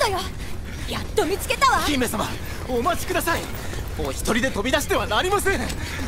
だよ。やっと見つけたわ。 姫様、お待ちください。お一人で飛び出してはなりません。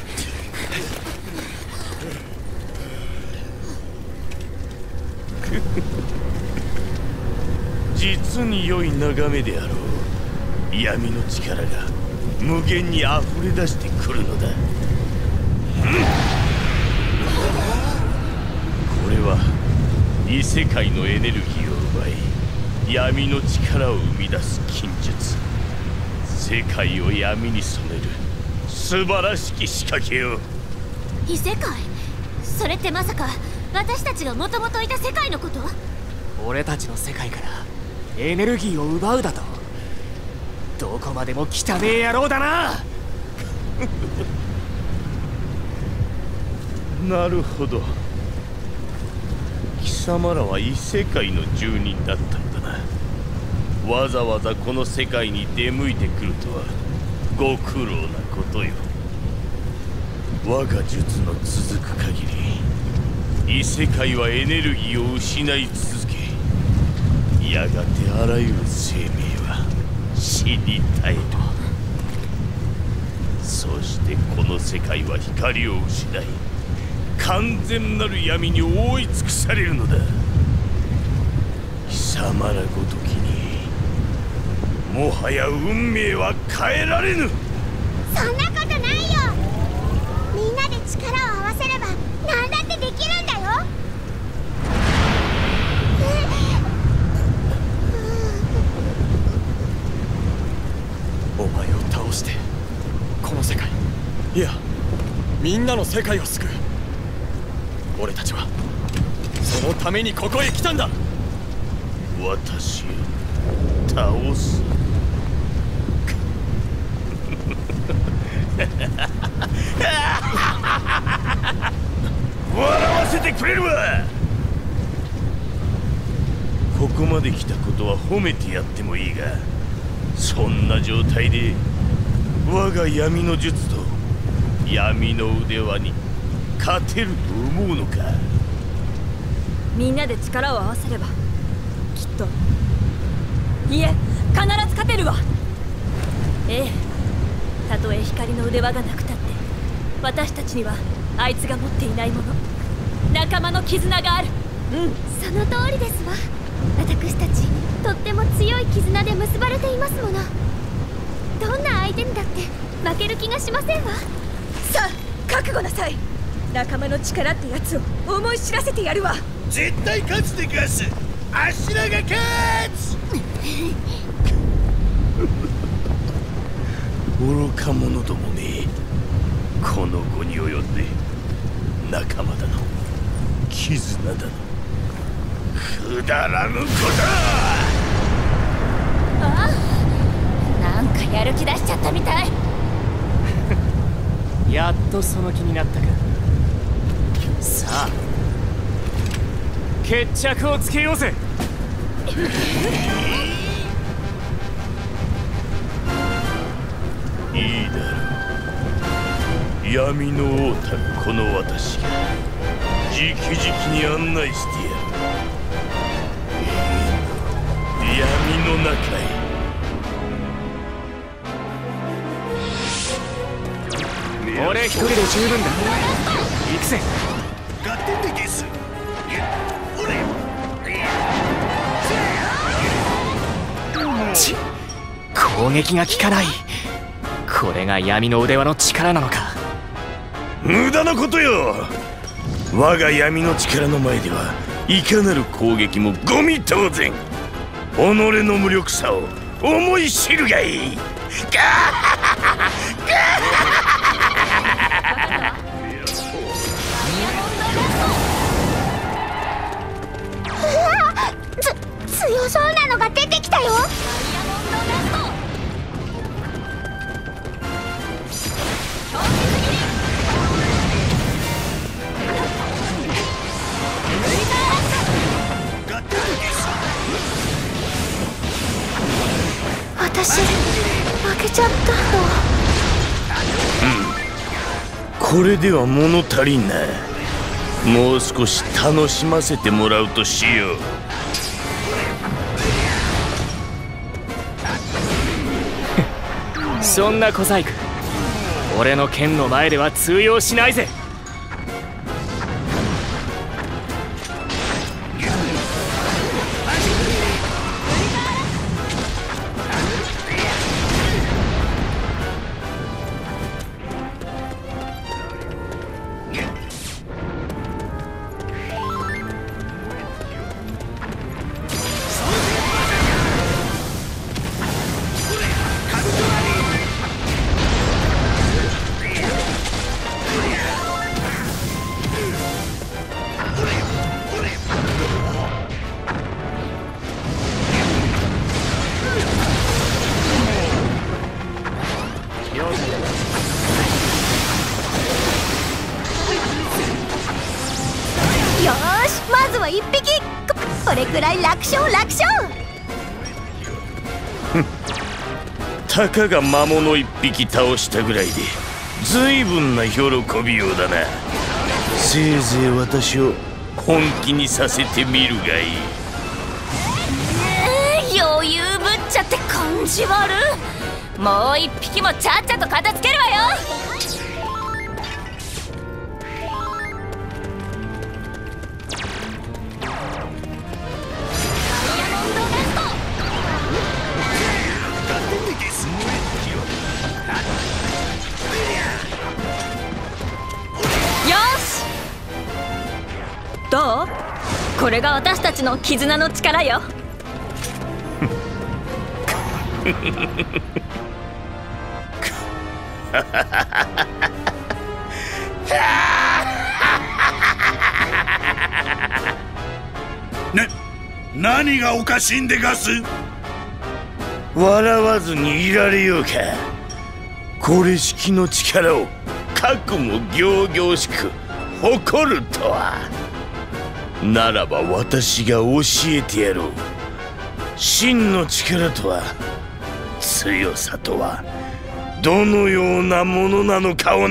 実に良い眺めであろう。闇の力が無限にあふれ出してくるのだ。これは異世界のエネルギーを奪い闇の力を生み出す禁術。世界を闇に染める素晴らしき仕掛けよ。 異世界？それってまさか私たちがもともといた世界のこと？ 俺たちの世界からエネルギーを奪うだと？どこまでも汚え野郎だな。 なるほど。貴様らは異世界の住人だったんだな。わざわざこの世界に出向いてくるとはご苦労なことよ。我が術の続く限り異世界はエネルギーを失い続け、やがてあらゆる生命は死に絶える。そしてこの世界は光を失い完全なる闇に覆い尽くされるのだ。貴様らごときにもはや運命は変えられぬ。 そんなことないよ。みんなで力を合わせれば何だってできるんだよ。 お前を倒してこの世界、いやみんなの世界を救う。俺たちはそのためにここへ来たんだ。 私を倒す。笑わせてくれるわ。ここまで来たことは褒めてやってもいいが、そんな状態で我が闇の術と闇の腕輪に勝てると思うのか。 みんなで力を合わせればきっと、いえ必ず勝てるわ。ええ、たとえ光の腕輪がなくたって私たちにはあいつが持っていないもの、仲間の絆がある。 その通りですわ。私たちとっても強い絆で結ばれていますもの。どんな相手にだって負ける気がしませんわ。 さあ覚悟なさい。仲間の力ってやつを思い知らせてやるわ。 絶対勝つでガス。あしらが勝つ。愚か者どもめ、この後に及んで仲間だの絆だのくだらぬこと。 ああ、なんかやる気出しちゃったみたい。 やっとその気になったか。さあ決着をつけようぜ。 いいだろう。闇の王たるこの私が直々に案内してやる。闇の中へ。 俺一人で十分だ。行くぜ。 ガッテンでゲス。 ち、攻撃が効かない。これが闇の腕輪の力なのか。 無駄なことよ。我が闇の力の前ではいかなる攻撃もゴミ当然。己の無力さを思い知るがいい。ガ強そうなのが出てきたよ。私負けちゃったの。 これでは物足りんな。もう少し楽しませてもらうとしよう。 そんな小細工俺の剣の前では通用しないぜ。 よーし、まずは1匹。これくらい楽勝楽勝。 たかが魔物1匹倒したぐらいで随分な喜びようだな。せいぜい私を本気にさせてみるがいい。 余裕ぶっちゃって感じ悪い。もう一匹もちゃっちゃと片付けるわよ。よし、どう？これが私たちの絆の力よ。 何がおかしいんでガス？ 笑わずにいられようか。これしきの力をかくも仰々しく誇るとは。ならば私が教えてやろう。真の力とは、強さとはどのようなものなのかをな。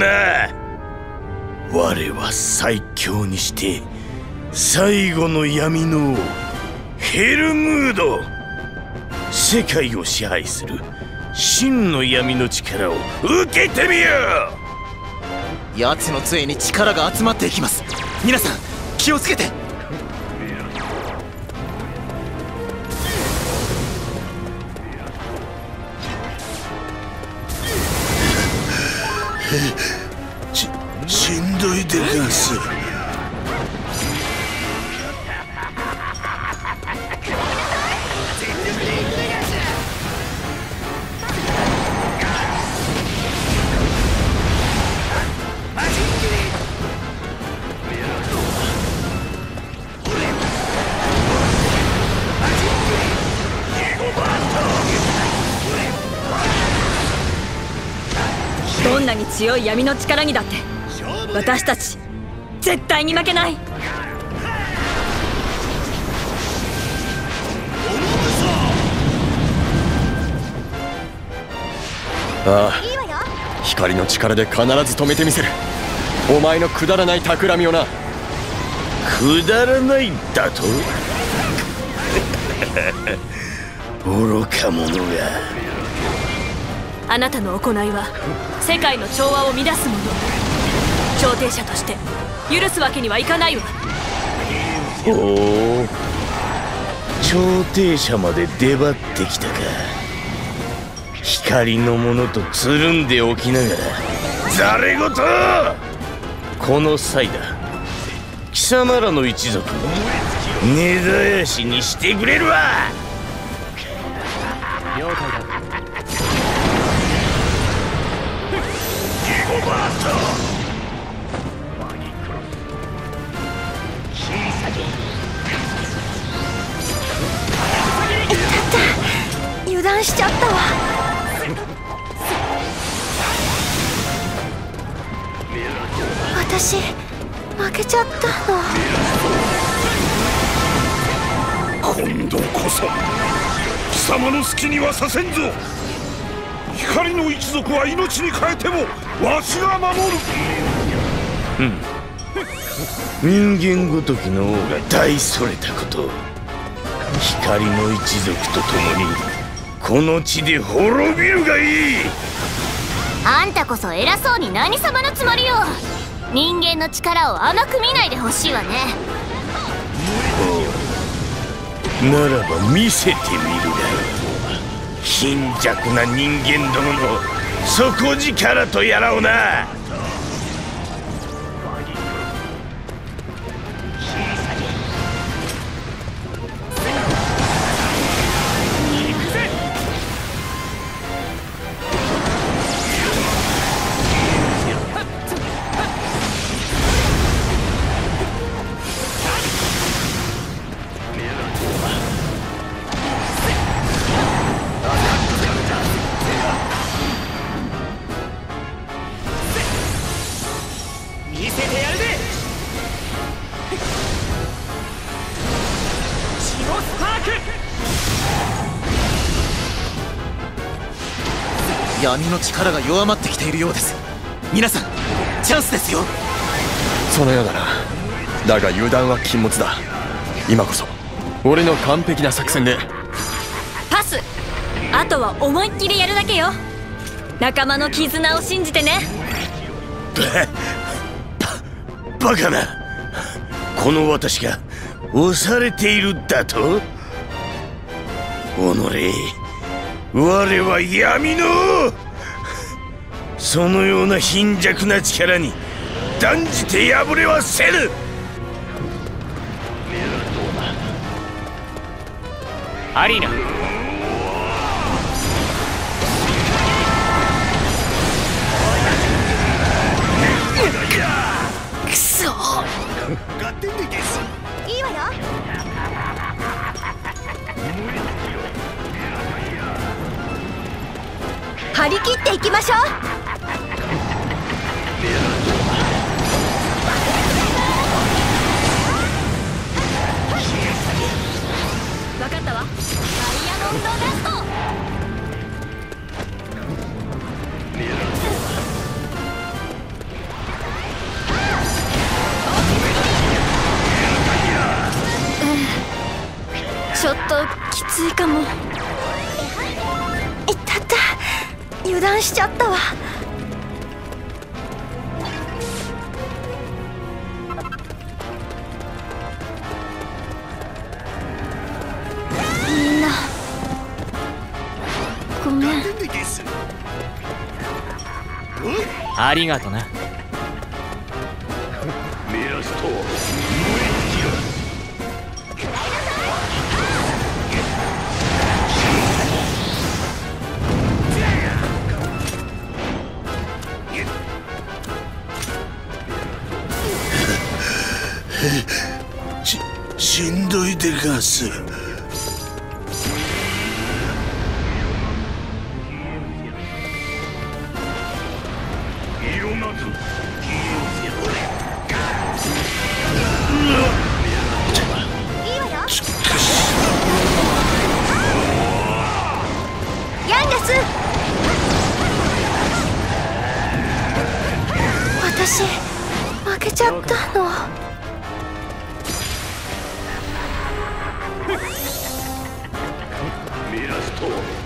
我は最強にして最後の闇の王ヘルムード。世界を支配する真の闇の力を受けてみよう。奴の杖に力が集まっていきます。皆さん気をつけて。 しんどいでガス。 どんなに強い闇の力にだって私たち絶対に負けない。 ああ、光の力で必ず止めてみせる。お前のくだらない企みをな。 くだらないだと？愚か者が。 あなたの行いは世界の調和を乱すもの。調停者として許すわけにはいかないわ。 ほう、調停者まで出張ってきたか。光のものとつるんでおきながらざれ言。この際だ、貴様らの一族を根絶やしにしてくれるわ。 了解だ。 油断しちゃったわ。私負けちゃったの。 今度こそ貴様の好きにはさせんぞ。光の一族は命に代えてもわしが守る。 人間ごときの王が大それたこと。光の一族と共にこの地で滅びるがいい。 あんたこそ偉そうに何様のつもりよ。人間の力を甘く見ないでほしいわね。 ならば見せてみるがいい。貧弱な人間どもの底力とやらをな。 闇の力が弱まってきているようです。皆さんチャンスですよ。そのようだな。だが油断は禁物だ。今こそ俺の完璧な作戦で。 パス。あとは思いっきりやるだけよ。仲間の絆を信じてね。 バカな。この私が押されているだと。己我は闇のそのような貧弱な力に断じて敗れはせぬ。 アリーナ、 くそ。 いいわよ。張り切っていきましょう。 分かったわ。ダイヤモンドダスト。ちょっときついかも。 いたた、油断しちゃったわ。みんなごめん。 ありがとな。 メラストしんどいでガス。 ヤンガス、私負けちゃったの。 メラスト